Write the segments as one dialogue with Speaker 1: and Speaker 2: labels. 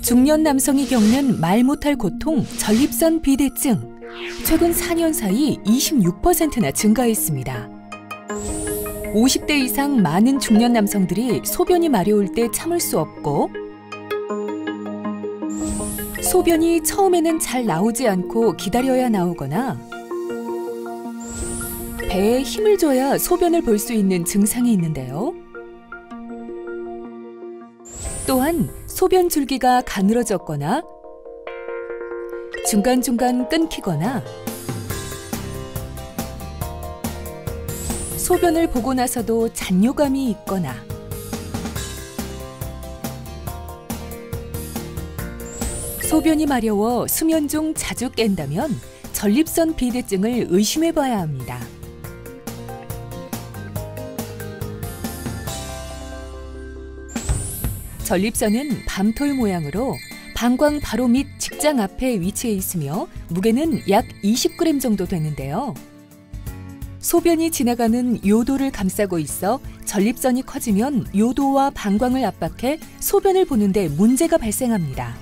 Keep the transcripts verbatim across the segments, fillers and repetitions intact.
Speaker 1: 중년 남성이 겪는 말 못할 고통, 전립선 비대증. 최근 사 년 사이 이십육 퍼센트나 증가했습니다. 오십 대 이상 많은 중년 남성들이 소변이 마려울 때 참을 수 없고, 소변이 처음에는 잘 나오지 않고 기다려야 나오거나, 배에 힘을 줘야 소변을 볼 수 있는 증상이 있는데요. 또한 소변 줄기가 가늘어졌거나 중간중간 끊기거나 소변을 보고 나서도 잔뇨감이 있거나 소변이 마려워 수면 중 자주 깬다면 전립선 비대증을 의심해 봐야 합니다. 전립선은 밤톨 모양으로 방광 바로 밑 직장 앞에 위치해 있으며 무게는 약 이십 그램 정도 되는데요. 소변이 지나가는 요도를 감싸고 있어 전립선이 커지면 요도와 방광을 압박해 소변을 보는데 문제가 발생합니다.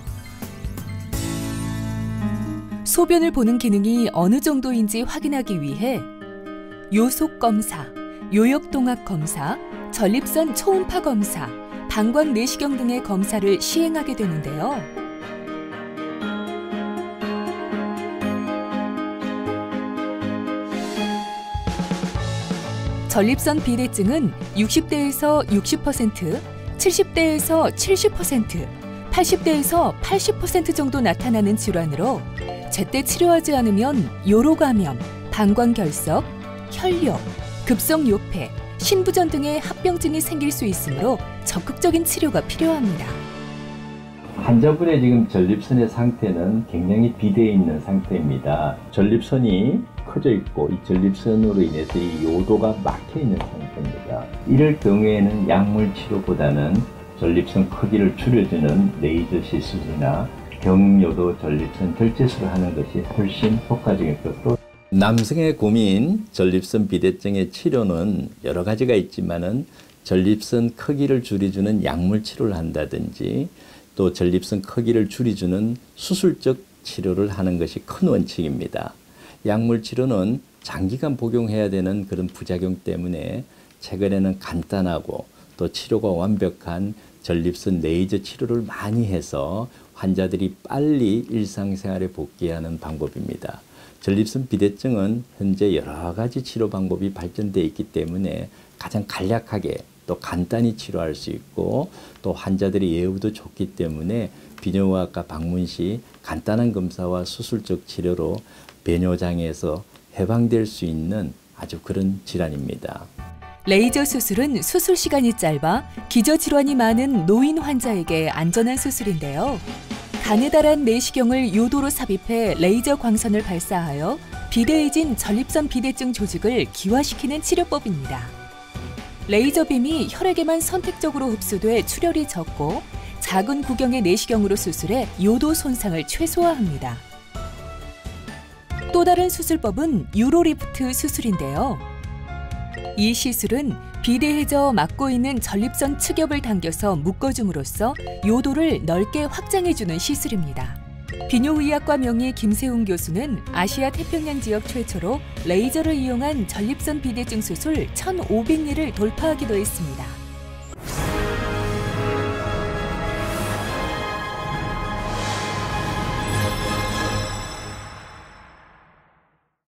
Speaker 1: 소변을 보는 기능이 어느 정도인지 확인하기 위해 요속 검사, 요역동학 검사, 전립선 초음파 검사, 방광 내시경 등의 검사를 시행하게 되는데요. 전립선 비대증은 육십 대에서 육십 퍼센트, 칠십 대에서 칠십 퍼센트, 팔십 대에서 팔십 퍼센트 정도 나타나는 질환으로 제때 치료하지 않으면 요로감염, 방광결석, 혈뇨, 급성요폐, 신부전 등의 합병증이 생길 수 있으므로 적극적인 치료가 필요합니다.
Speaker 2: 환자분의 지금 전립선의 상태는 굉장히 비대해 있는 상태입니다. 전립선이 커져 있고 이 전립선으로 인해서 이 요도가 막혀 있는 상태입니다. 이럴 경우에는 약물 치료보다는 전립선 크기를 줄여주는 레이저 시술이나 경요도 전립선 결제술을 하는 것이 훨씬 효과적이고, 남성의 고민, 전립선 비대증의 치료는 여러 가지가 있지만은 전립선 크기를 줄여주는 약물 치료를 한다든지 또 전립선 크기를 줄여주는 수술적 치료를 하는 것이 큰 원칙입니다. 약물 치료는 장기간 복용해야 되는 그런 부작용 때문에 최근에는 간단하고 또 치료가 완벽한 전립선 레이저 치료를 많이 해서 환자들이 빨리 일상생활에 복귀하는 방법입니다. 전립선 비대증은 현재 여러 가지 치료 방법이 발전되어 있기 때문에 가장 간략하게 또 간단히 치료할 수 있고 또 환자들의 예후도 좋기 때문에 비뇨의학과 방문 시 간단한 검사와 수술적 치료로 배뇨장애에서 해방될 수 있는 아주 그런 질환입니다.
Speaker 1: 레이저 수술은 수술 시간이 짧아 기저질환이 많은 노인 환자에게 안전한 수술인데요. 가느다란 내시경을 요도로 삽입해 레이저 광선을 발사하여 비대해진 전립선 비대증 조직을 기화시키는 치료법입니다. 레이저빔이 혈액에만 선택적으로 흡수돼 출혈이 적고 작은 구경의 내시경으로 수술해 요도 손상을 최소화합니다. 또 다른 수술법은 유로리프트 수술인데요. 이 시술은 비대해져 막고 있는 전립선 측엽을 당겨서 묶어줌으로써 요도를 넓게 확장해주는 시술입니다. 비뇨의학과 명의 김세웅 교수는 아시아 태평양 지역 최초로 레이저를 이용한 전립선 비대증 수술 천오백 예를 돌파하기도 했습니다.